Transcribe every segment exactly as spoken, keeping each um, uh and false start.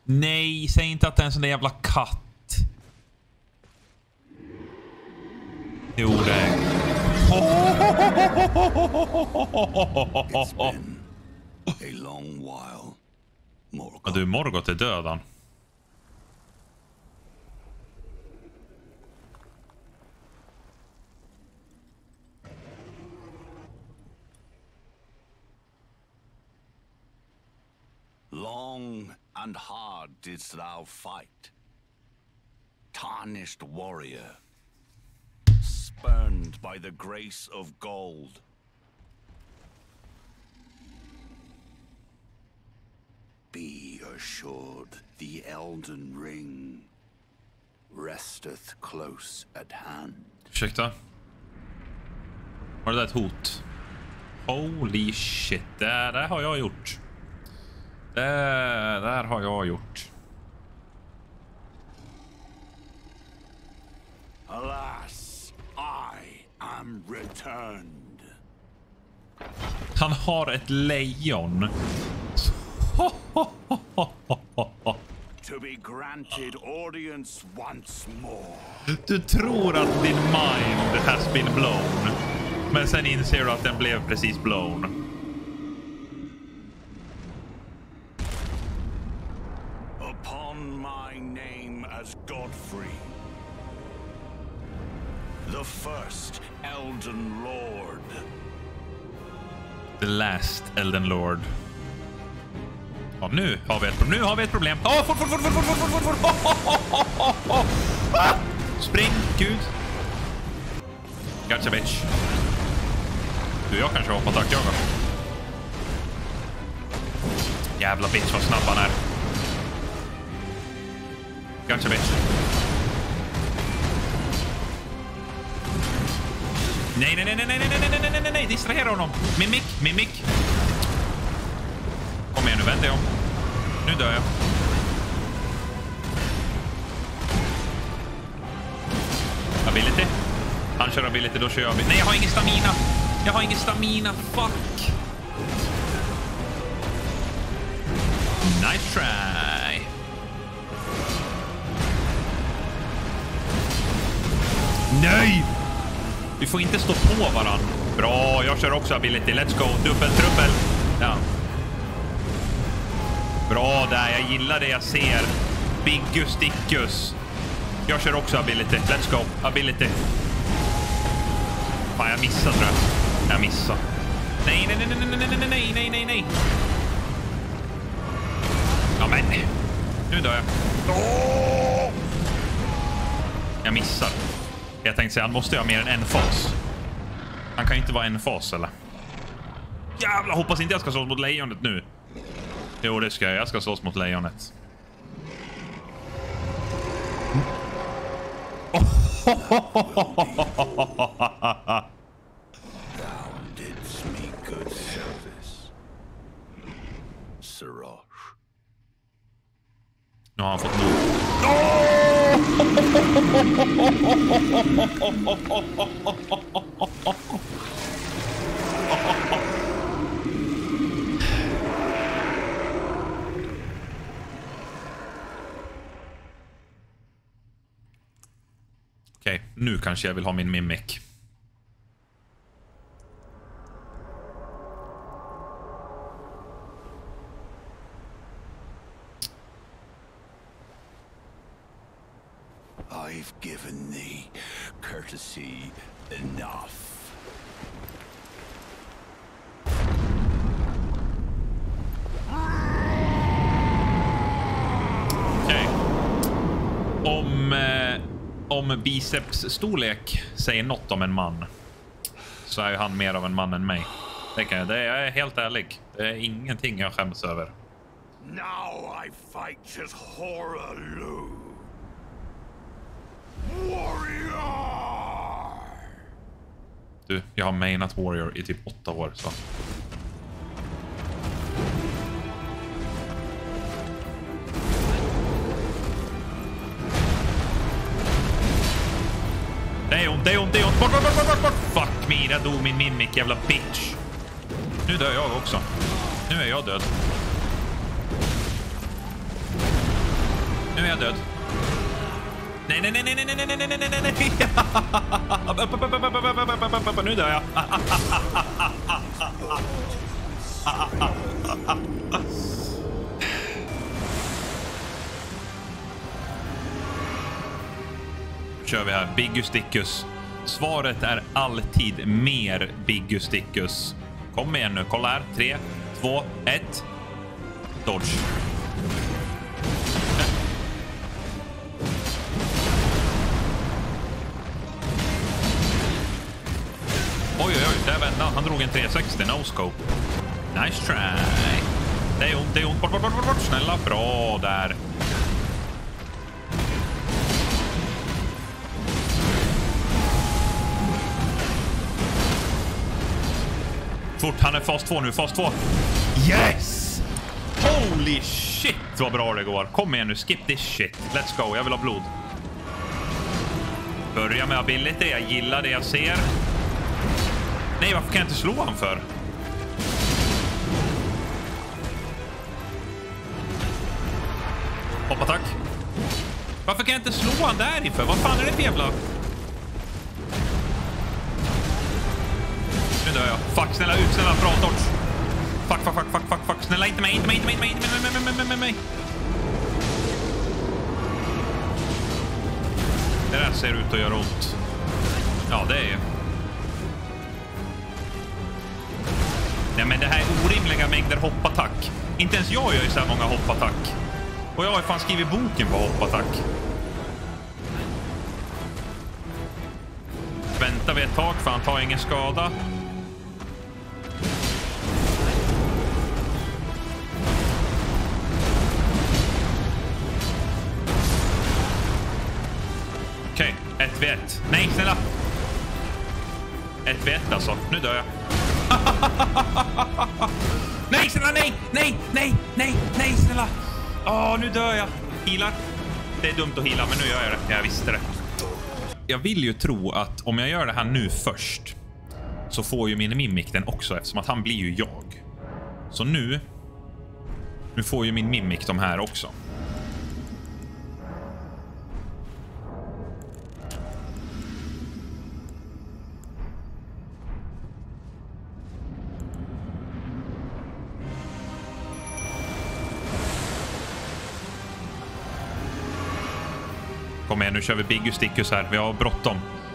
Nej, säg inte att det är en sån där jävla katt. Jo, det är. It's been a long while, Morgoth. Ja, du, Morgoth är dödan. Long and hard didst thou fight, tarnished warrior, spurned by the grace of gold. Be assured the Elden Ring resteth close at hand. Ursäkta. Var det där ett hot? Holy shit, det där har jag gjort. Det där har jag gjort. Alas, I am returned. Han har ett lejon. To be granted audience once more. Du tror att din mind has been blown. Men sen inser du att den blev precis blown. Upon my name as Godfrey, the first Elden Lord. The last Elden Lord. Ja, nu har vi ett problem. Nu har vi ett problem. Åh, fort, fort, fort, fort, fort, fort, fort, fort. Ah! Spring, gud. Gotcha, bitch. Du, jag kanske har på attack, jag. Jävla bitch, vad snabb han är. Gotcha, bitch. Nej, nej, nej, nej, nej, nej, nej, nej, nej, nej, nej, distrahera honom. Mimik, mimik. Kom igen, nu vänder jag om. Nu dör jag. Ability. Han kör ability, då kör jag ability. Nej, jag har ingen stamina. Jag har ingen stamina, fuck. Nice try. Nej! Vi får inte stå på varann. Bra, jag kör också ability. Let's go. Dubbel, trubbel. Ja. Bra där, jag gillar det jag ser. Biggus, dickus. Jag kör också ability. Let's go. Ability. Fan, jag missade tror jag. Jag missade. Nej, nej, nej, nej, nej, nej, nej, nej, nej, nej. Ja, men. Nu dör jag. Oh! Jag missar. Jag tänkte säga, han måste ha mer än en fas. Han kan ju inte vara en fas, eller? Jävlar, hoppas inte jag ska slåss mot lejonet nu. Jo, det ska jag. Jag ska slåss mot lejonet. Thou didst me good service, Siraj. Nu har han fått nog. Okej, okay, nu kanske jag vill ha min mimik. I've given thee courtesy enough. Okej. Okay. Om... Eh... Om bicepsstorlek säger något om en man, så är ju han mer av en man än mig. Det kan jag, det är, jag är helt ärlig. Det är ingenting jag skäms över. Now I fight as Hoarah. Warrior! Du, jag har mainat Warrior i typ åtta år, så... Det är hon, det är hon, det är hon. Bort, bort, bort, bort, bort. Fuck me, där dog min mimik, jävla bitch. Nu dör jag också. Nu är jag död. Nu är jag död. Nej, nej, nej, nej, nej, nej, nej, nej, nej, nej, nej, nej. Nu dör jag. Kör vi här. Biggus Dickus. Svaret är alltid mer Biggus Dickus. Kom igen nu. Kolla här. Tre, två, ett. Dodge. Oj, oj, oj. Där vände han. Han drog en tre sextio. No scope. Nice try. Det är ont, det är ont. Bort, bort, bort, bort. Snälla. Bra där. Fort, han är fas två nu. Fas två. Yes! Holy shit, vad bra det går. Kom igen nu, skip this shit. Let's go, jag vill ha blod. Börja med ability, jag gillar det jag ser. Nej, varför kan jag inte slå han för? Hoppa, tack. Varför kan jag inte slå han där iför? Vad fan är det för jävla... Nu dör jag. Fuck, snälla ut, snälla, bra dodge. Fuck, fuck, fuck, fuck, fuck, fuck. Snälla, inte mig, inte mig, inte mig, inte mig, inte mig, inte mig, inte mig. Det där ser ut att göra ont. Ja, det är... Nej, men det här är orimliga mängder hoppattack. Inte ens jag gör ju så här många hoppattack. Och jag har fan skrivit boken på hoppattack. Väntar vi ett tag för han tar ingen skada. Okej, okay, ett vid ett. Nej, snälla. ett vid ett alltså. Nu dör jag. Nej, snälla, nej, nej, nej, nej, nej, snälla. Åh, nu dör jag. Healar. Det är dumt att heala, men nu gör jag det. Jag visste det. Jag vill ju tro att om jag gör det här nu först så får ju min mimik den också, eftersom att han blir ju jag. Så nu nu får ju min mimik de här också. Kom igen, nu kör vi Biggus Dickus här. Vi har bråttom.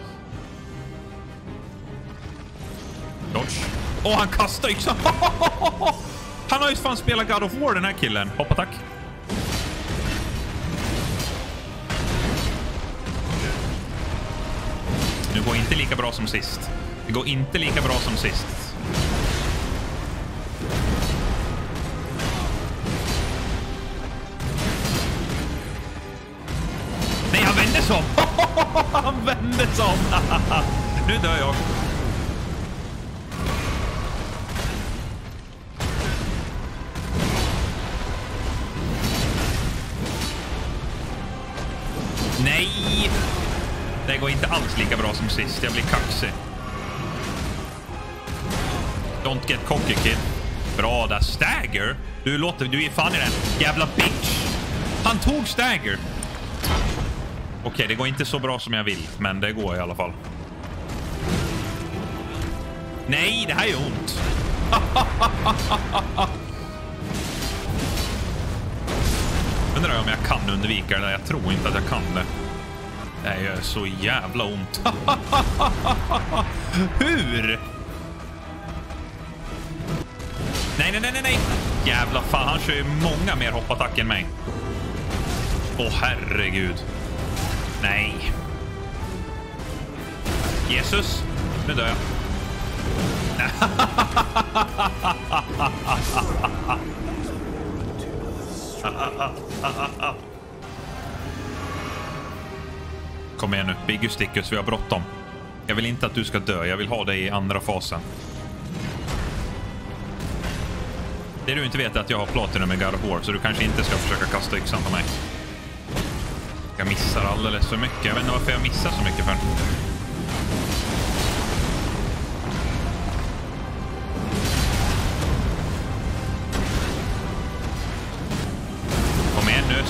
Dodge. Åh, oh, han kastar yxan. Han har ju fan spelat God of War, den här killen. Hoppa, tack. Nu går inte lika bra som sist. Det går inte lika bra som sist. Nej, han vände sig om. Han vände sig om. Nu dör jag. Nej! Det går inte alls lika bra som sist. Jag blir kaxig. Don't get cocky, kid. Bra där. Stagger? Du låter... Du är fan i den. Jävla bitch. Han tog Stagger. Okej, okay, det går inte så bra som jag vill. Men det går i alla fall. Nej, det här är ont. Undrar om jag kan undvika det. Jag tror inte att jag kan det. Det gör så jävla ont. Hur? Nej, nej, nej, nej, nej. Jävla fan, han kör ju många mer hoppattack än mig. Åh, herregud. Nej. Jesus. Nu dör jag. Kom igen nu, Biggus Dickus, vi har bråttom. Jag vill inte att du ska dö, jag vill ha dig i andra fasen. Det du inte vet är att jag har platinum med God of War, så du kanske inte ska försöka kasta yxan på mig. Jag missar alldeles för mycket, jag vet inte varför jag missar så mycket för.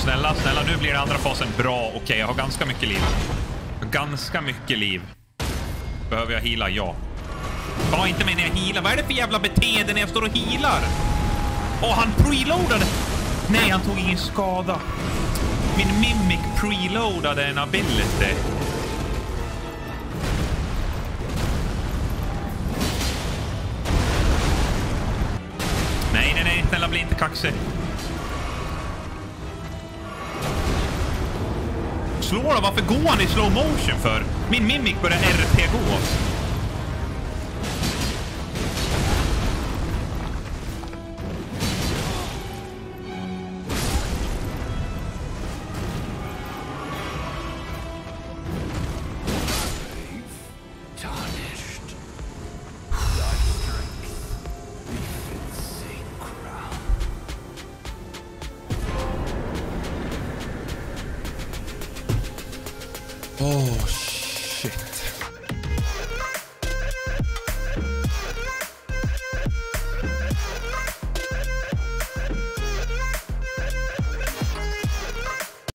snälla, snälla. Nu blir andra fasen bra. Okej, okay, jag har ganska mycket liv. Ganska mycket liv. Behöver jag heala? Ja. Ta inte mig när jag healar. Vad är det för jävla beteende när jag står och healar? Åh, han preloadade. Nej, han tog ingen skada. Min mimic preloadade en ability. Nej, nej, nej. Snälla, bli inte kaxig. Slå då, varför går han i slow motion för? Min mimic börjar R P gå. Oh, shit.